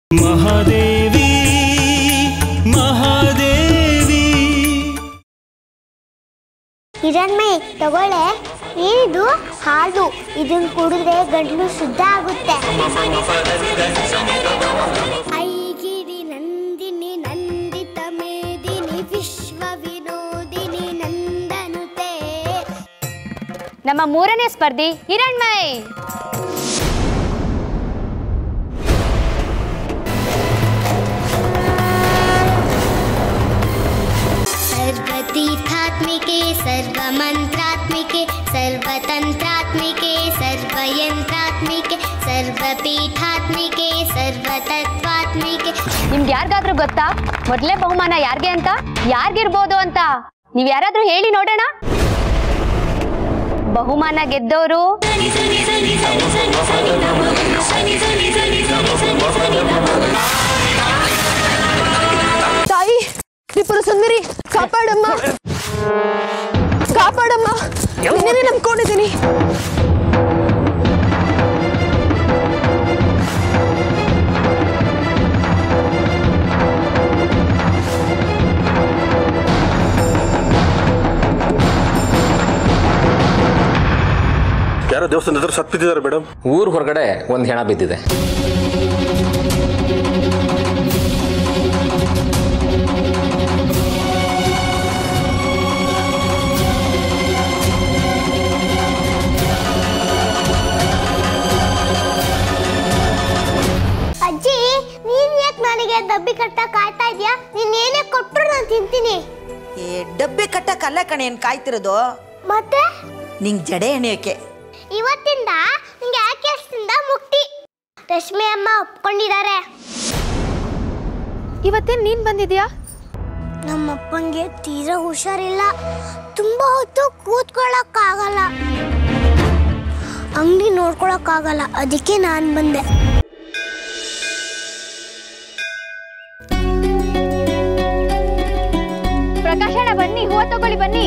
ಮಹಾದೇವಿ ಮಹಾದೇವಿ ಹಿರಣ್ಮಯಿ ತಗೊಳ್ಳೆ. ಏನಿದು? ಹಾಲು. ಇದನ್ನ ಕುಡಿದ್ರೆ ಗಂಟಲು ಶುದ್ಧ ಆಗುತ್ತೆ. ಐಗಿರಿ ನಂದಿನಿ ನಂದಿತ ಮೇದಿನಿ ವಿಶ್ವ ವಿನೋದಿನಿ ನಂದನುತೆ. ನಮ್ಮ ಮೂರನೇ ಸ್ಪರ್ಧಿ ಹಿರಣ್ಮಯಿ. सर्वतीर्थात्मिके सर्वमन्त्रात्मिके सर्वतन्त्रात्मिके सर्वयन्त्रात्मिके सर्वपीठात्मिके सर्वतत्वात्मिके. ನಿಮ್ಗೆ ಯಾರಿಗಾದ್ರೂ ಗೊತ್ತಾ ಮೊದಲೇ ಬಹುಮಾನ ಯಾರಿಗೆ ಅಂತ? ಯಾರಿಗಿರ್ಬೋದು ಅಂತ ನೀವ್ ಯಾರಾದ್ರೂ ಹೇಳಿ ನೋಡೋಣ. ಬಹುಮಾನ ಗೆದ್ದವರು ತಾಯಿ ತ್ರಿಪುರ ಸುಂದರಿ, ಕಾಪಾಡಮ್ಮ ಕಾಪಾಡಮ್ಮ, ನಿನ್ನೆ ನಂಬ್ಕೊಂಡಿದ್ದೀನಿ. ಯಾರೋ ದೇವಸ್ಥಾನದ ಹತ್ರ ಸತ್ತು ಬಿದ್ದಿದ್ದಾರೆ ಮೇಡಮ್. ಊರ್ ಹೊರಗಡೆ ಒಂದು ಹೆಣ ಬಿದ್ದಿದೆ. ಅಜ್ಜಿ, ನೀನ್ ಯಾಕೆ ನನಗೆ ಡಬ್ಬಿ ಕಟ್ಟಕ್ ಕಾಯ್ತಾ ಇದ್ಯಾ? ನೀನ್ ಏನೇ ಕೊಟ್ರು ನಾನು ತಿಂತೀನಿ. ಡಬ್ಬಿ ಕಟ್ಟಕ್ಕಲ್ಲ ಕಣೆ ಏನ್ ಕಾಯ್ತಿರೋದು, ಮತ್ತೆ ನಿಂಗ್ ಜಡೆ ಎಣೆಯೋಕೆ. ಇವತ್ತಿಂದ ನಿಂಗೆ ಆ ಕೆಲಸದಿಂದ ಮುಕ್ತಿ. ರಶ್ಮಿ ಅಮ್ಮ ಒಪ್ಕೊಂಡಿದ್ದಾರೆ. ಇವತ್ತೇನ್ ನೀನ್ ಬಂದಿದ್ಯಾ? ನಮ್ಮಪ್ಪಂಗೆ ತೀರಾ ಹುಷಾರಿಲ್ಲ. ತುಂಬಾ ಹೊತ್ತು ಕೂತ್ಕೊಳ್ಳಕ್ಕಾಗಲ್ಲ, ಅಂಗಡಿ ನೋಡ್ಕೊಳಕ್ಕಾಗಲ್ಲ. ಅದಕ್ಕೆ ನಾನು ಬಂದೆ. ಪ್ರಕಾಶಣ್ಣ ಬನ್ನಿ, ಹೂವು ತಗೊಳ್ಳಿ ಬನ್ನಿ.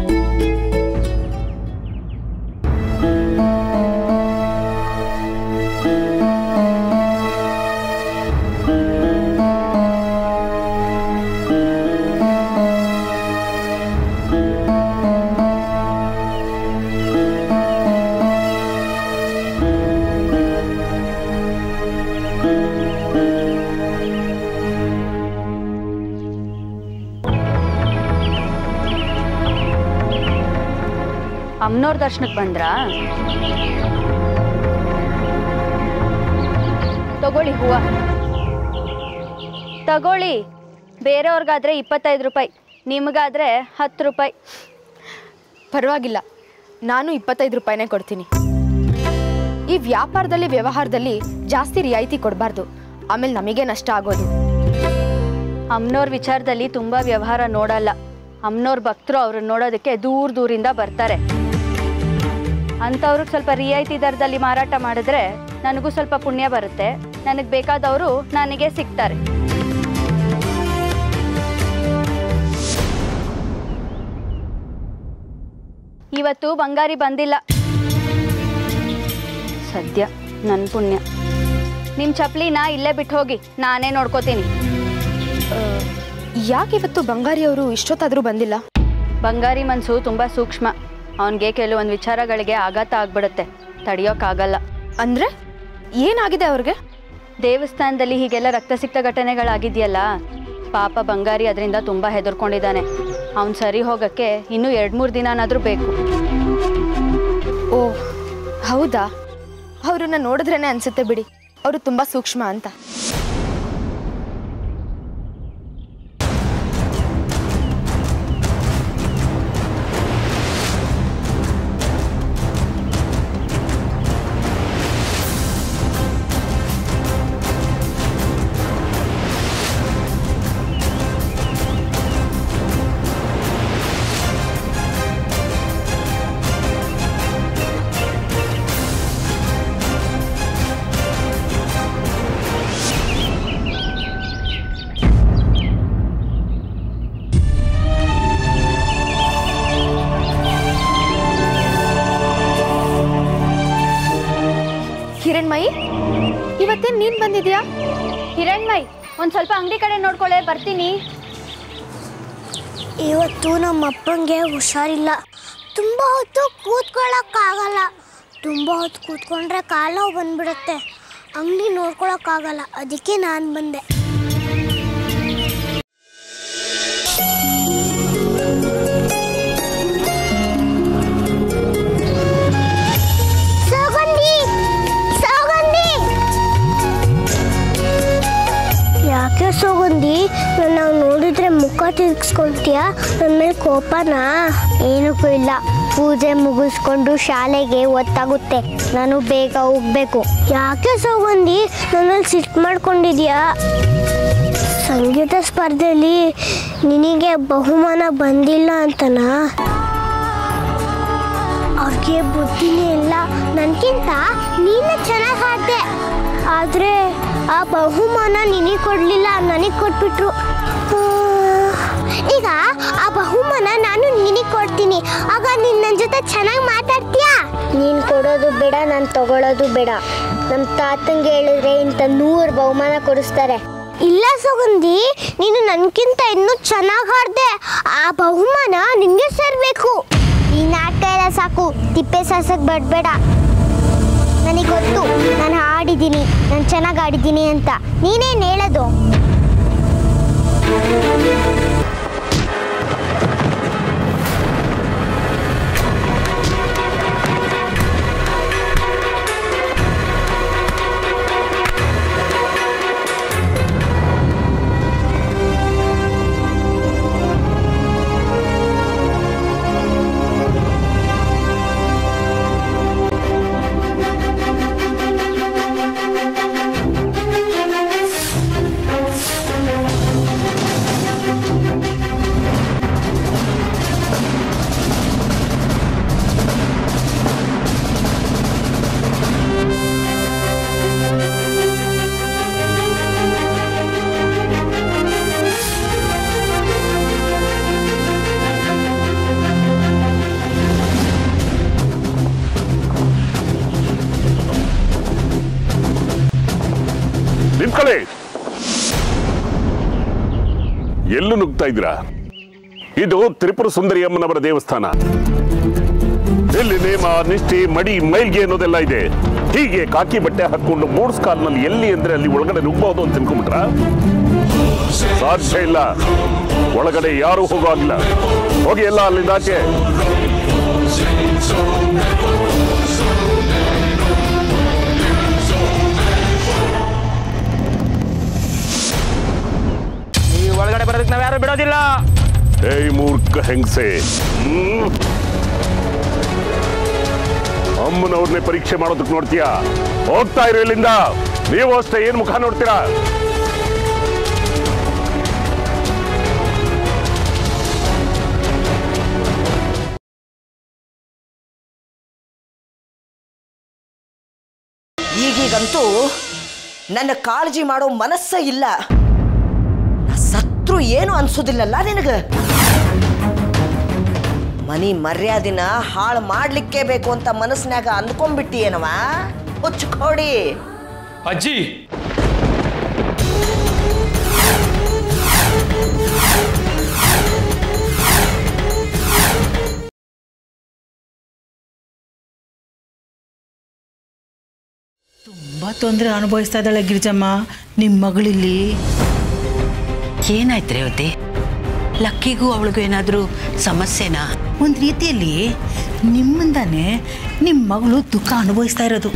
ಅಮ್ಮನವ್ರ ದರ್ಶನಕ್ಕೆ ಬಂದ್ರಾ? ತಗೊಳ್ಳಿ ಹೂವ ತಗೊಳ್ಳಿ. ಬೇರೆಯವ್ರಿಗಾದ್ರೆ 25 ರೂಪಾಯಿ, ನಿಮಗಾದ್ರೆ 10 ರೂಪಾಯಿ. ಪರವಾಗಿಲ್ಲ, ನಾನು 25 ರೂಪಾಯಿನೇ ಕೊಡ್ತೀನಿ. ಈ ವ್ಯವಹಾರದಲ್ಲಿ ಜಾಸ್ತಿ ರಿಯಾಯಿತಿ ಕೊಡಬಾರ್ದು, ಆಮೇಲೆ ನಮಗೆ ನಷ್ಟ ಆಗೋದು. ಅಮ್ಮನವ್ರ ವಿಚಾರದಲ್ಲಿ ತುಂಬ ವ್ಯವಹಾರ ನೋಡಲ್ಲ. ಅಮ್ಮನವ್ರ ಭಕ್ತರು ಅವ್ರನ್ನ ನೋಡೋದಕ್ಕೆ ದೂರದಿಂದ ಬರ್ತಾರೆ. ಅಂಥವ್ರಿಗೆ ಸ್ವಲ್ಪ ರಿಯಾಯಿತಿ ದರದಲ್ಲಿ ಮಾರಾಟ ಮಾಡಿದ್ರೆ ನನಗೂ ಸ್ವಲ್ಪ ಪುಣ್ಯ ಬರುತ್ತೆ. ನನಗೆ ಬೇಕಾದವರು ನನಗೆ ಸಿಗ್ತಾರೆ. ಇವತ್ತು ಬಂಗಾರಿ ಬಂದಿಲ್ಲ. ಸದ್ಯ ನನ್ನ ಪುಣ್ಯ. ನಿಮ್ಮ ಚಪ್ಪಲಿನ ಇಲ್ಲೇ ಬಿಟ್ಟು ಹೋಗಿ, ನಾನೇ ನೋಡ್ಕೋತೀನಿ. ಯಾಕೆ ಇವತ್ತು ಬಂಗಾರಿಯವರು ಇಷ್ಟೊತ್ತಾದರೂ ಬಂದಿಲ್ಲ? ಬಂಗಾರಿ ಮನಸ್ಸು ತುಂಬ ಸೂಕ್ಷ್ಮ. ಅವನಿಗೆ ಕೆಲವೊಂದು ವಿಚಾರಗಳಿಗೆ ಆಘಾತ ಆಗ್ಬಿಡುತ್ತೆ, ತಡೆಯೋಕ್ಕಾಗಲ್ಲ. ಅಂದರೆ ಏನಾಗಿದೆ ಅವ್ರಿಗೆ? ದೇವಸ್ಥಾನದಲ್ಲಿ ಹೀಗೆಲ್ಲ ರಕ್ತಸಿಕ್ತ ಘಟನೆಗಳಾಗಿದೆಯಲ್ಲ, ಪಾಪ ಬಂಗಾರಿ ಅದರಿಂದ ತುಂಬ ಹೆದರ್ಕೊಂಡಿದ್ದಾನೆ. ಅವನು ಸರಿ ಹೋಗೋಕ್ಕೆ ಇನ್ನೂ 2-3 ದಿನನಾದರೂ ಬೇಕು. ಓ ಹೌದಾ? ಅವ್ರನ್ನ ನೋಡಿದ್ರೇ ಅನಿಸುತ್ತೆ ಬಿಡಿ, ಅವರು ತುಂಬ ಸೂಕ್ಷ್ಮ ಅಂತ. ಹಿರಣ್ಮಯಿ, ಇವತ್ತೇನು ನೀನು ಬಂದಿದ್ಯಾ? ಹಿರಣ್ ಜಾನ್ಮಯ್ ಒಂದು ಸ್ವಲ್ಪ ಅಂಗಡಿ ಕಡೆ ನೋಡ್ಕೊಳ್ಳೆ, ಬರ್ತೀನಿ. ಇವತ್ತು ನಮ್ಮ ಅಪ್ಪಂಗೆ ಹುಷಾರಿಲ್ಲ. ತುಂಬ ಹೊತ್ತು ಕೂತ್ಕೊಳ್ಳೋಕ್ಕಾಗಲ್ಲ. ತುಂಬ ಹೊತ್ತು ಕೂತ್ಕೊಂಡ್ರೆ ಕಾಲು ನೋವು ಬಂದ್ಬಿಡುತ್ತೆ. ಅಂಗಡಿ ನೋಡ್ಕೊಳಕ್ಕಾಗಲ್ಲ, ಅದಕ್ಕೆ ನಾನು ಬಂದೆ. ಯಾಕೆ ಸೌಗಂಧಿ, ನನ್ನ ನೋಡಿದ್ರೆ ಮುಖ ತಿರ್ಗಿಸ್ಕೊಳ್ತೀಯಾ? ನನ್ನ ಮೇಲೆ ಕೋಪನಾ? ಏನಕ್ಕೂ ಇಲ್ಲ. ಪೂಜೆ ಮುಗಿಸ್ಕೊಂಡು ಶಾಲೆಗೆ ಹೊತ್ತಾಗುತ್ತೆ, ನಾನು ಬೇಗ ಹೋಗ್ಬೇಕು. ಯಾಕೆ ಸೌಗಂಧಿ ನನ್ನಲ್ಲಿ ಸಿಟ್ಟು ಮಾಡ್ಕೊಂಡಿದ್ಯಾ? ಸಂಗೀತ ಸ್ಪರ್ಧೆಯಲ್ಲಿ ನಿನಗೆ ಬಹುಮಾನ ಬಂದಿಲ್ಲ ಅಂತನಾ? ಅವ್ರಿಗೆ ಬುದ್ಧಿನೇ ಇಲ್ಲ. ನನಗಿಂತ ನೀನು ಚೆನ್ನಾಗಿ ಹಾಡ್ದೆ, ಆದರೆ ಆ ಬಹುಮಾನ ನಿನಗೆ ಕೊಡಲಿಲ್ಲ, ನನಗೆ ಕೊಟ್ಬಿಟ್ರು. ಈಗ ಆ ಬಹುಮಾನ ನಾನು ನಿನಗೆ ಕೊಡ್ತೀನಿ, ಆಗ ನೀನು ನನ್ನ ಜೊತೆ ಚೆನ್ನಾಗಿ ಮಾತಾಡ್ತೀಯಾ? ನೀನು ಕೊಡೋದು ಬೇಡ, ನಾನು ತಗೊಳ್ಳೋದು ಬೇಡ. ನಮ್ಮ ತಾತಂಗೆ ಹೇಳಿದ್ರೆ ಇಂಥ 100 ಬಹುಮಾನ ಕೊಡಿಸ್ತಾರೆ. ಇಲ್ಲ ಸುಗಂಧಿ, ನೀನು ನನಗಿಂತ ಇನ್ನೂ ಚೆನ್ನಾಗಿ ಹಾಡ್ದೆ, ಆ ಬಹುಮಾನ ನಿನಗೆ ಸೇರಬೇಕು. ಈ ನಾಟಕ ಎಲ್ಲ ಸಾಕು, ತಿಪ್ಪೆ ಸಾಸಕ್ಕೆ ಬಡಬೇಡ. ನನಗೆ ಗೊತ್ತು ನಾನು ಹಾಡಿದ್ದೀನಿ, ನಾನು ಚೆನ್ನಾಗಿ ಆಡಿದ್ದೀನಿ ಅಂತ. ನೀನೇನು ಹೇಳೋದು? ಎಲ್ಲೂ ನುಗ್ತಾ ಇದ್ದೀರಾ? ಇದು ತ್ರಿಪುರ ಸುಂದರಿ ಅಮ್ಮನವರ ದೇವಸ್ಥಾನ. ಇಲ್ಲಿ ನೇಮ, ನಿಷ್ಠೆ, ಮಡಿ, ಮೈಲ್ಗೆ ಅನ್ನೋದೆಲ್ಲ ಇದೆ. ಹೀಗೆ ಕಾಕಿ ಬಟ್ಟೆ ಹಾಕೊಂಡು ಮೂಡ್ಸ್ ಕಾಲ್ನಲ್ಲಿ ಎಲ್ಲಿ ಅಂದ್ರೆ ಅಲ್ಲಿ ಒಳಗಡೆ ನುಗ್ಗಬಹುದು ಅಂತ ತಿಳ್ಕೊಂಡ್ಬಿಟ್ರ? ಸಾಧ್ಯ ಇಲ್ಲ. ಒಳಗಡೆ ಯಾರು ಹೋಗೋಗಿಲ್ಲ. ಹೋಗಿ ಎಲ್ಲ ಅಲ್ಲಿಂದ ಆಚೆ. ಒಳಗಡೆ ಬರೋದಕ್ಕೆ ನಾವ್ ಯಾರು ಬಿಡೋದಿಲ್ಲ. ಏಯ್ ಮೂರ್ಖ ಹೆಂಗಸೆ, ಅಮ್ಮನವ್ರನ್ನೇ ಪರೀಕ್ಷೆ ಮಾಡೋದಕ್ಕೆ ನೋಡ್ತೀಯಾ? ಹೋಗ್ತಾ ಇರೋ ಇಲ್ಲಿಂದ. ನೀವು ಅಷ್ಟೇ, ಏನ್ ಮುಖ ನೋಡ್ತೀರಾ? ಈಗೀಗಂತೂ ನನ್ನ ಕಾಳಜಿ ಮಾಡೋ ಮನಸ್ಸ ಇಲ್ಲ. ಸತ್ರು ಏನು ಅನ್ಸೋದಿಲ್ಲಲ್ಲ ನಿನಗ? ಮನಿ ಮರ್ಯಾದಿನ ಹಾಳು ಮಾಡ್ಲಿಕ್ಕೆ ಬೇಕು ಅಂತ ಮನಸ್ಸಿನಾಗ ಅಂದ್ಕೊಂಡ್ಬಿಟ್ಟಿಯೇನವ? ಹುಚ್ಕೊಡಿ ಅಜ್ಜಿ. ತುಂಬ ತೊಂದರೆ ಅನುಭವಿಸ್ತಾ ಇದ್ದಾಳೆ ಗಿರಿಜಮ್ಮ ನಿಮ್ಮ ಮಗಳಿಲ್ಲಿ. ಏನಾಯ್ತು ರೇವತಿ? ಲಕ್ಕಿಗೂ ಅವಳಿಗೂ ಏನಾದರೂ ಸಮಸ್ಯೆನಾ? ಒಂದು ರೀತಿಯಲ್ಲಿ ನಿಮ್ಮಿಂದಾನೇ ನಿಮ್ಮ ಮಗಳು ದುಃಖ ಅನುಭವಿಸ್ತಾ ಇರೋದು.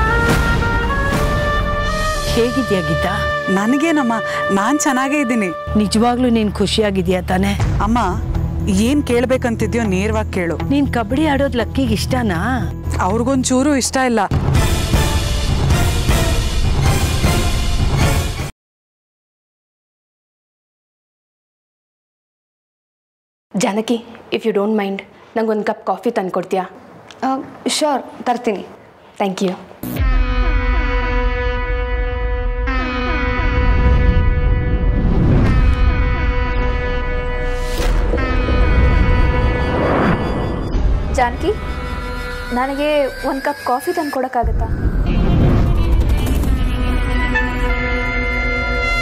ಹೇಗಿದ್ಯಾ ಗೀತಾ? ನನಗೇನಮ್ಮ, ನಾನು ಚೆನ್ನಾಗೇ ಇದ್ದೀನಿ. ನಿಜವಾಗ್ಲೂ ನೀನು ಖುಷಿಯಾಗಿದ್ಯಾ ತಾನೆ? ಅಮ್ಮ, ಏನು ಕೇಳಬೇಕಂತಿದ್ಯೋ ನೇರವಾಗಿ ಕೇಳು. ನೀನು ಕಬಡ್ಡಿ ಆಡೋದು ಲಕ್ಕಿಗೆ ಇಷ್ಟನಾ? ಅವ್ರಿಗೊಂಚೂರು ಇಷ್ಟ ಇಲ್ಲ. Janaki, if you don't mind, ನಂಗೊಂದು ಕಪ್ ಕಾಫಿ ತಂದು ಕೊಡ್ತೀಯಾ? ಶೋರ್, ತರ್ತೀನಿ. Thank you. ಜಾನಕಿ, ನನಗೆ ಒಂದು ಕಪ್ ಕಾಫಿ ತಂದು ಕೊಡೋಕ್ಕಾಗತ್ತಾ?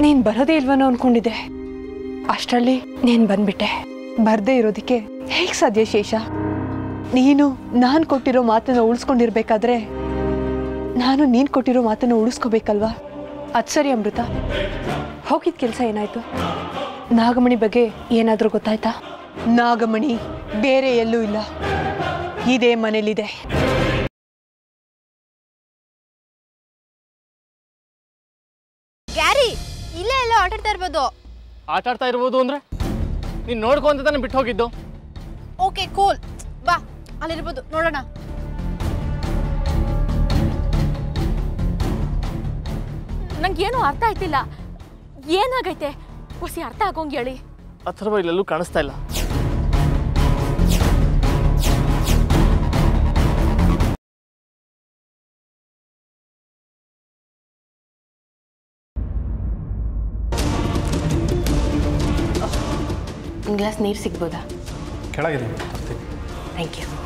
ನೀನು ಬರೋದೇ ಇಲ್ವನೋ ಅಂದ್ಕೊಂಡಿದ್ದೆ. ಅಷ್ಟರಲ್ಲಿ ನೀನು ಬಂದ್ಬಿಟ್ಟೆ. ಬರದೇ ಇರೋದಕ್ಕೆ ಹೇಗೆ ಸಾಧ್ಯ ಶೇಷ? ನೀನು ನಾನು ಕೊಟ್ಟಿರೋ ಮಾತನ್ನು ಉಳಿಸ್ಕೊಂಡಿರ್ಬೇಕಾದ್ರೆ ನಾನು ನೀನು ಕೊಟ್ಟಿರೋ ಮಾತನ್ನು ಉಳಿಸ್ಕೋಬೇಕಲ್ವಾ? ಅದು ಸರಿ ಅಮೃತ. ಹೋಗಿದ್ದ ಕೆಲಸ ಏನಾಯಿತು? ನಾಗಮಣಿ ಬಗ್ಗೆ ಏನಾದರೂ ಗೊತ್ತಾಯ್ತಾ? ನಾಗಮಣಿ ಬೇರೆ ಎಲ್ಲೂ ಇಲ್ಲ, ಇದೇ ಮನೇಲಿದೆ. ಗ್ಯಾರಿ, ಇಲ್ಲೇ ಎಲ್ಲ ಆಟಾಡ್ತಾ ಇರ್ಬೋದು. ಆಟಾಡ್ತಾ ಇರ್ಬೋದು ಅಂದ್ರೆ ನೀನು ನೋಡ್ಕೊ ಅಂತ ತಾನೆ ಬಿಟ್ಟು ಹೋಗಿದ್ದು. ಓಕೆ ಕೂಲ್, ಬಾ ಅಲ್ಲಿರ್ಬೋದು, ನೋಡೋಣ. ನಂಗೇನು ಅರ್ಥ ಆಯ್ತಿಲ್ಲ. ಏನಾಗೈತೆ ಹೊಸಿ ಅರ್ಥ ಆಗೋಂಗ್ ಹೇಳಿ. ಅಥವಾ ಇಲ್ಲೆಲ್ಲೂ ಕಾಣಿಸ್ತಾ ಇಲ್ಲ. ಒಂದು ಗ್ಲಾಸ್ ನೀರು ಸಿಗ್ಬೋದಾ? ಕೆಳಗಿದೆ. Thank you.